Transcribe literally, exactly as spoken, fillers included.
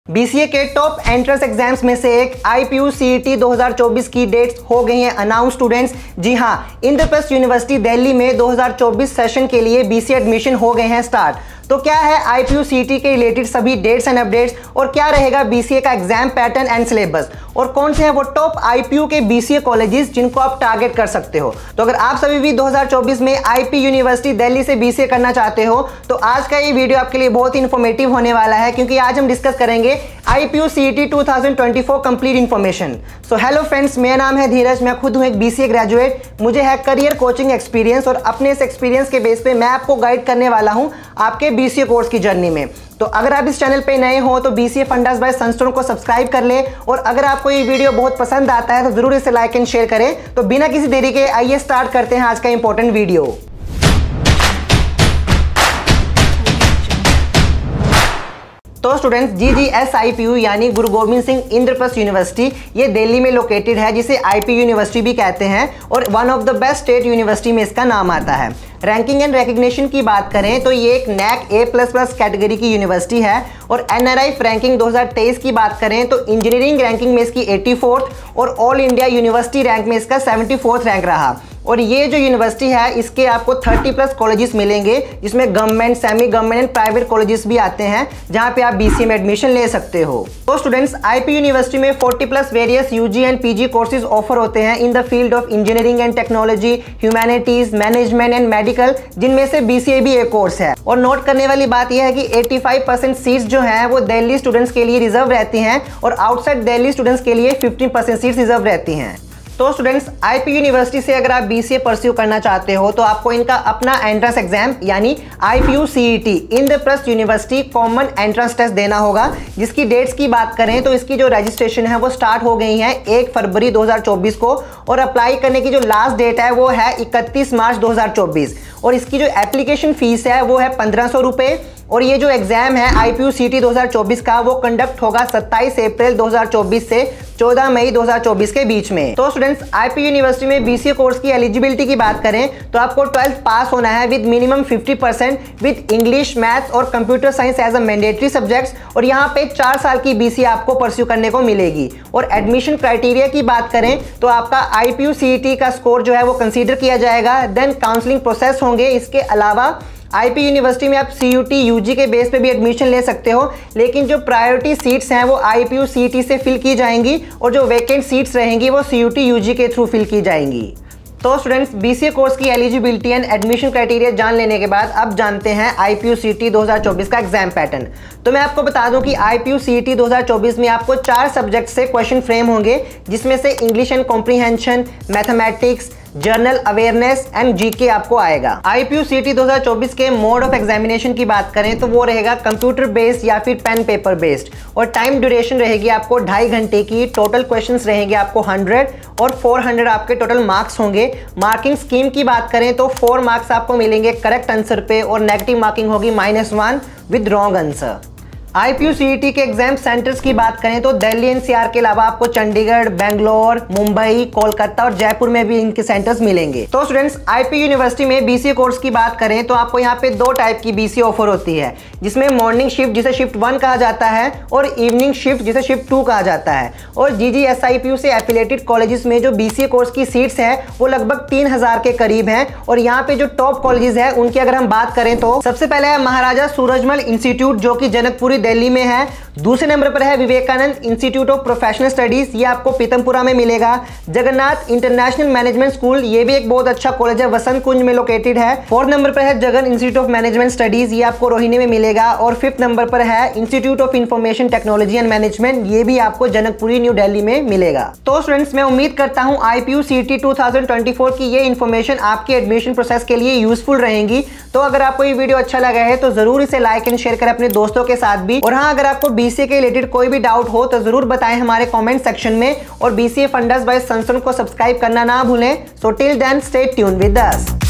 BCA के top entrance exams में से एक आईपीयू सीईटी दो हज़ार चौबीस की डेट्स हो गई हैं अनाउंस स्टूडेंट्स। जी हां, इंद्रप्रस्थ यूनिवर्सिटी दिल्ली में दो हज़ार चौबीस सेशन के लिए बीसीए एडमिशन हो गए हैं स्टार्ट। तो क्या है आईपीयू सीईटी के रिलेटेड सभी डेट्स एंड अपडेट्स और क्या रहेगा बीसीए का एग्जाम पैटर्न एंड सिलेबस और कौन से हैं वो टॉप आईपीयू के बीसीए कॉलेजेस जिनको आप टारगेट कर सकते हो। तो अगर आप सभी भी दो हज़ार चौबीस में आईपी यूनिवर्सिटी दिल्ली से बीसीए करना चाहते हो तो आज का ये वीडियो आपके लिए बहुत ही इंफॉर्मेटिव होने वाला है, क्योंकि आज हम डिस्कस करेंगे आईपीयू सीईटी दो हज़ार चौबीस complete information. So hello friends, मेरा नाम है धीरज, मैं खुद हूँ एक बीसीए ग्रेजुएट। मुझे है करियर कोचिंग एक्सपीरियंस और अपने इस एक्सपीरियंस के बेस पे मैं आपको गाइड करने वाला हूँ आपके बीसीए कोर्स की जर्नी में। तो अगर आप इस चैनल पे नए हो तो बीसीए फंडास बाय सनस्टोन को सब्सक्राइब कर ले और अगर आपको ये वीडियो बहुत पसंद आता है तो जरूर इसे लाइक एंड शेयर करें। तो बिना किसी देरी के आइए स्टार्ट करते हैं आज का इंपॉर्टेंट वीडियो। तो students, G G S I P U यानी गुरु गोविंद सिंह इंद्रप्रस्थ यूनिवर्सिटी ये दिल्ली में लोकेटेड है, जिसे आईपी यूनिवर्सिटी भी कहते हैं और one of the best state university में इसका नाम आता है। रैंकिंग एंड रिकग्निशन की बात करें तो ये एक NAAC A plus plus category की यूनिवर्सिटी है और एनआरआई रैंकिंग दो हज़ार तेईस की बात करें तो इंजीनियरिंग रैंकिंग में इसकी चौरासी और ऑल इंडिया यूनिवर्सिटी रैंक में इसका चौहत्तरवां रैंक रहा। और ये जो यूनिवर्सिटी है इसके आपको तीस प्लस कॉलेजेस मिलेंगे, जिसमें government, semi government and private colleges भी आते हैं जहां पे आप बीसीए में एडमिशन ले सकते हो। तो स्टूडेंट्स, आईपी यूनिवर्सिटी में चालीस plus various UG and PG courses offer होते हैं in the field of engineering and technology, humanities, management and medical, जिनमें से बीसीए भी एक कोर्स है। और नोट करने वाली बात यह है कि पचासी परसेंट सीट्स जो हैं वो दिल्ली स्टूडेंट्स के लिए रिजर्व रहती हैं और आउटसाइड दिल्ली स्टूडेंट्स के लिए पंद्रह परसेंट सीट्स रिजर्व रहती हैं। तो स्टूडेंट्स, आईपी यूनिवर्सिटी से अगर आप बीसीए परस्यू करना चाहते हो तो आपको इनका अपना एंट्रेंस एग्जाम यानी IPU CET Indraprastha university common entrance test देना होगा, जिसकी डेट्स की बात करें तो इसकी जो रजिस्ट्रेशन है वो स्टार्ट हो गई है एक फरवरी दो हज़ार चौबीस को और अप्लाई करने की जो लास्ट डेट है वो है इकतीस मार्च दो हज़ार चौबीस और इसकी जो एप्लीकेशन फीस है वो है पंद्रह सौ रुपये। और ये जो एग्जाम है आईपीयू सीईटी दो हज़ार चौबीस का वो कंडक्ट होगा सत्ताईस अप्रैल दो हज़ार चौबीस से चौदह मई दो हज़ार चौबीस के बीच में। तो स्टूडेंट्स, आईपी यूनिवर्सिटी में बीसीए कोर्स की एलिजिबिलिटी की बात करें तो आपको ट्वेल्थ पास होना है विद मिनिमम पचास परसेंट विद इंग्लिश, मैथ्स और computer science as a mandatory subjects और यहाँ पे चार साल की बीसीए आपको परस्यू करने को मिलेगी। और एडमिशन क्राइटेरिया की बात करें तो आपका आईपीयू सीईटी का स्कोर जो है वो कंसीडर किया जाएगा, देन काउंसलिंग प्रोसेस होंगे। इसके अलावा आईपी यूनिवर्सिटी में आप सीयूटी यूजी के बेस पे भी एडमिशन ले सकते हो, लेकिन जो प्रायोरिटी सीट्स हैं वो आईपीयू सीईटी से फिल की जाएंगी और जो वैकेंट सीट्स रहेंगी वो सीयूटी यूजी के थ्रू फिल की जाएंगी। तो स्टूडेंट्स, बीसीए कोर्स की एलिजिबिलिटी एंड एडमिशन क्राइटेरिया जान लेने के बाद अब जानते हैं आईपीयू सीईटी दो हज़ार चौबीस का एग्जाम पैटर्न। तो मैं आपको बता दूं कि आईपीयू सीईटी दो हज़ार चौबीस में आपको चार सब्जेक्ट से क्वेश्चन फ्रेम होंगे, जिसमें से English and comprehension, mathematics, general awareness and GK आपको आएगा। आईपीयू सीईटी दो हज़ार चौबीस के मोड ऑफ एग्जामिनेशन की बात करें तो वो रहेगा कंप्यूटर बेस्ड या फिर पेन पेपर बेस्ड और टाइम ड्यूरेशन रहेगी आपको ढाई घंटे की। टोटल क्वेश्चंस रहेंगे आपको सौ और चार सौ आपके टोटल मार्क्स होंगे। मार्किंग स्कीम की बात करें तो फोर मार्क्स आपको मिलेंगे करेक्ट आंसर पे और नेगेटिव मार्किंग होगी minus one with wrong answer. IPU CET के एग्जाम सेंटर्स की बात करें तो दिल्ली एनसीआर के अलावा आपको चंडीगढ़, बेंगलोर, मुंबई, कोलकाता और जयपुर में भी इनके सेंटर्स मिलेंगे। तो स्टूडेंट्स, आईपी यूनिवर्सिटी में बीसीए कोर्स की बात करें तो आपको यहाँ पे दो टाइप की बीसीए ऑफर होती है, जिसमें मॉर्निंग शिफ्ट जिसे शिफ्ट वन कहा जाता है और इवनिंग शिफ्ट जिसे शिफ्ट टू कहा जाता है। और जीजीएसआईपीयू से एफिलेटेड कॉलेजेस में जो बीसीए कोर्स की सीट्स हैं वो लगभग तीन हजार के करीब हैं और यहाँ पे जो टॉप कॉलेजेस हैं उनकी अगर हम बात करें तो सबसे पहले है महाराजा सूरजमल इंस्टीट्यूट जो कि जनकपुरी दिल्ली में है। दूसरे नंबर पर है Vivekananda institute of professional studies, ये आपको पीतमपुरा में मिलेगा। जगन्नाथ इंटरनेशनल मैनेजमेंट स्कूल, ये भी एक बहुत अच्छा कॉलेज है, वसंत कुंज में लोकेटेड है। फोर्थ नंबर पर है Jagan institute of management studies, ये आपको रोहिणी में मिलेगा। और फिफ्थ नंबर पर है institute of information technology and management, ये भी आपको जनकपुरी न्यू दिल्ली में मिलेगा। तो स्टूडेंट्स, मैं उम्मीद करता हूं आईपीयू सीईटी दो हज़ार चौबीस की ये इन्फॉर्मेशन आपके एडमिशन प्रोसेस के लिए यूजफुल रहेंगी। तो अगर आपको ये वीडियो अच्छा लगा है तो जरूर इसे लाइक एंड शेयर करें अपने दोस्तों के साथ भी। और हाँ, अगर आपको बीसीए के रिलेटेड कोई भी डाउट हो तो जरूर बताएं हमारे कमेंट सेक्शन में और बीसीए फंडास बाय सनस्टोन को सब्सक्राइब करना ना भूलें। So till then stay tuned with us.